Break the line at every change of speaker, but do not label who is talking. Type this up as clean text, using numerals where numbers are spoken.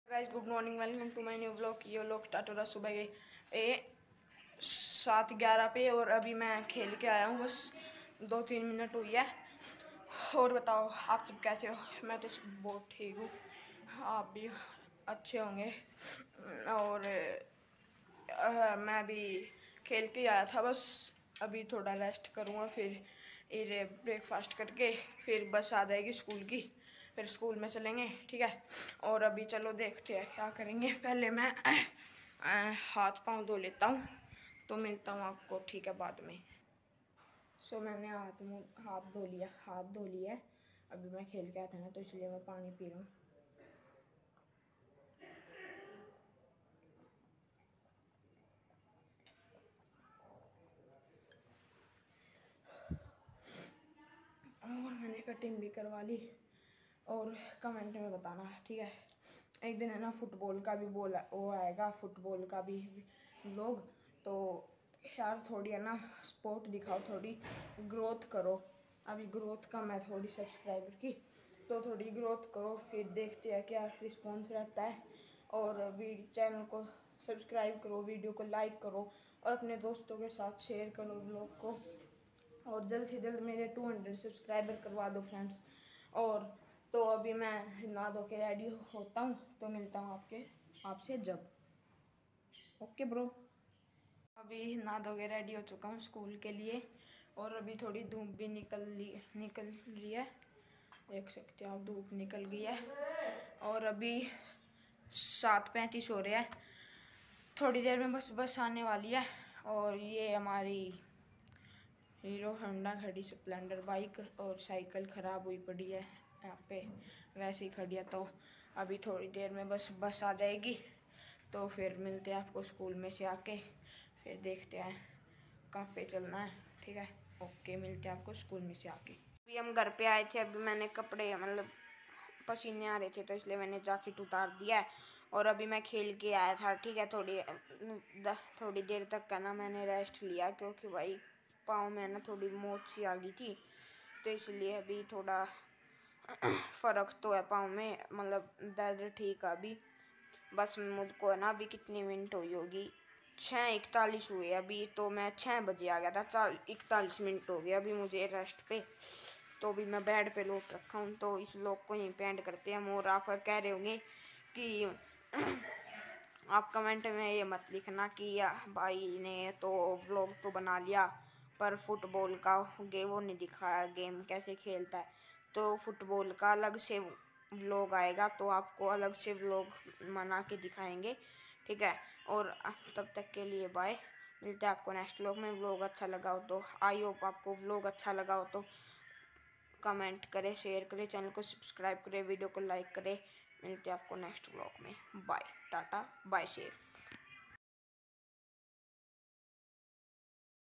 Guys good morning, welcome to my new vlog. ये vlog start हो रहा सुबह के 7:11 पे और अभी मैं खेल के आया हूँ, बस 2-3 मिनट हुई है। और बताओ आप सब कैसे हो? मैं तो बहुत ठीक हूँ, आप भी अच्छे होंगे। और मैं भी खेल के आया था, बस अभी थोड़ा रेस्ट करूँगा, फिर ब्रेकफास्ट करके फिर बस आ जाएगी स्कूल की, फिर स्कूल में चलेंगे। ठीक है, और अभी चलो देखते हैं क्या करेंगे। पहले मैं हाथ पाँव धो लेता हूँ, तो मिलता हूँ आपको ठीक है बाद में। मैंने हाथ धो लिया है। अभी मैं खेल के आया था ना, तो इसलिए मैं पानी पी रहा हूँ। और मैंने कटिंग भी करवा ली। और कमेंट में बताना, ठीक है। एक दिन है ना फुटबॉल का भी वो आएगा, फुटबॉल का भी व्लॉग। तो यार थोड़ी है ना स्पोर्ट दिखाओ, थोड़ी ग्रोथ करो। अभी ग्रोथ कम है थोड़ी सब्सक्राइबर की, तो थोड़ी ग्रोथ करो, फिर देखते हैं क्या रिस्पॉन्स रहता है। और अभी चैनल को सब्सक्राइब करो, वीडियो को लाइक करो और अपने दोस्तों के साथ शेयर करो व्लॉग को। और जल्द से जल्द मेरे 200 सब्सक्राइबर करवा दो फ्रेंड्स। और तो अभी मैं नहा धो के रेडी होता हूँ, तो मिलता हूँ आपसे जब। Okay bro. अभी नहा धो के रेडी हो चुका हूँ स्कूल के लिए। और अभी थोड़ी धूप भी निकल रही है, देख सकते हो आप, धूप निकल गई है। और अभी 7:35 हो रहे हैं, थोड़ी देर में बस आने वाली है। और ये हमारी हीरो होंडा खड़ी स्प्लेंडर बाइक, और साइकिल ख़राब हुई पड़ी है यहाँ पे, वैसे ही खड़ी है। तो अभी थोड़ी देर में बस आ जाएगी, तो फिर मिलते हैं आपको स्कूल में से आके, फिर देखते हैं कहाँ पे चलना है। ठीक है, ओके, मिलते हैं आपको स्कूल में से आके। अभी हम घर पे आए थे, अभी मैंने कपड़े पसीने आ रहे थे, तो इसलिए मैंने जैकेट उतार दिया है। और अभी मैं खेल के आया था, ठीक है। थोड़ी देर तक का ना मैंने रेस्ट लिया, क्योंकि भाई पाँव में ना थोड़ी मोच सी आ गई थी, तो इसलिए अभी थोड़ा फ़र्क तो है पाँव में, दर्द ठीक है अभी। बस मुझको है ना अभी कितनी मिनट हुई होगी, 6:41 हुए अभी, तो मैं 6 बजे आ गया था, 41 मिनट हो गया अभी मुझे रेस्ट पे। तो अभी मैं बेड पे लौट रखा हूँ, तो इस व्लॉग को यहीं पे एंड करते हैं। और आप कह रहे होंगे कि आप कमेंट में ये मत लिखना कि भाई ने तो व्लॉग तो बना लिया पर फुटबॉल का वो नहीं दिखाया, गेम कैसे खेलता है। तो फुटबॉल का अलग से व्लॉग आएगा, तो आपको अलग से व्लॉग बना के दिखाएंगे, ठीक है। और तब तक के लिए बाय, मिलते हैं आपको नेक्स्ट व्लॉग में। व्लॉग अच्छा लगा हो तो, आई होप आपको व्लॉग अच्छा लगा हो तो कमेंट करें, शेयर करें, चैनल को सब्सक्राइब करें, वीडियो को लाइक करें। मिलते हैं आपको नेक्स्ट व्लॉग में। Bye, tata, bye, safe.